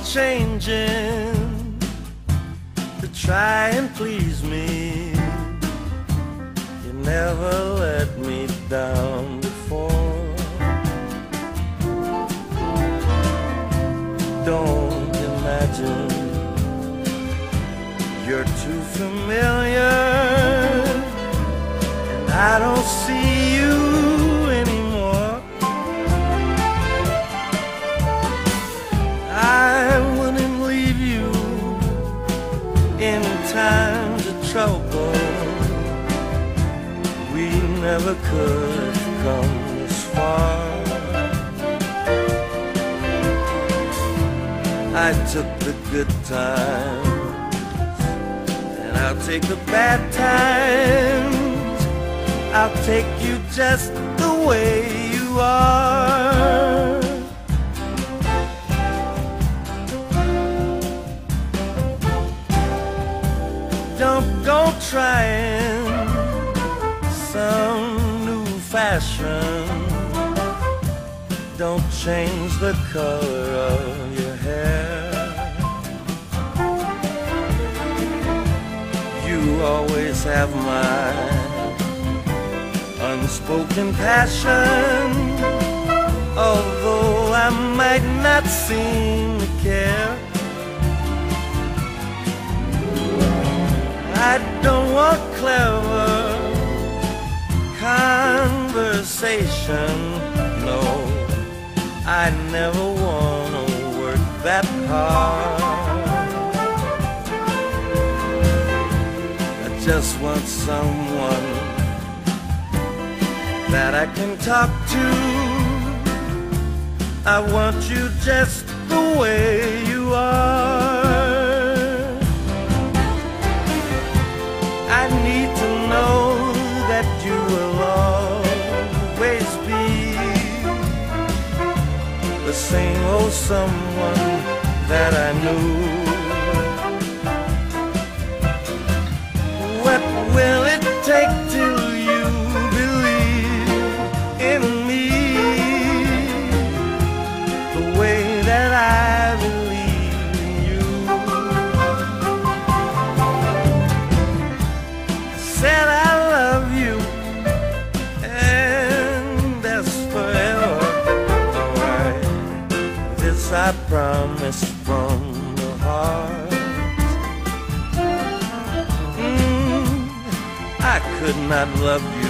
changing to try and please me. You never let me down before. Don't imagine you're too familiar, and I don't see you anymore. I wouldn't leave you in times of trouble. We never could have come this far. I took the good times, and I'll take the bad times. I'll take you just the way you are. Don't go trying some new fashion. Don't change the color of your hair. You always have my unspoken passion, although I might not seem to care. I don't want clever conversation, no. I never wanna work that hard. I just want someone that I can talk to. I want you just the way you are. I need to know that you will always be the same old someone that I knew. What will it take till you believe in me the way that I believe in you? I said I love you, and that's forever. Alright, this I promise from the heart. I could not love you